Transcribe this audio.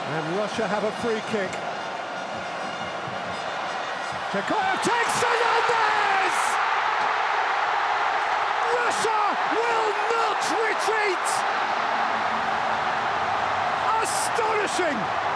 And Russia have a free kick. Chikoyev takes Fernandez! Russia will not retreat! Astonishing!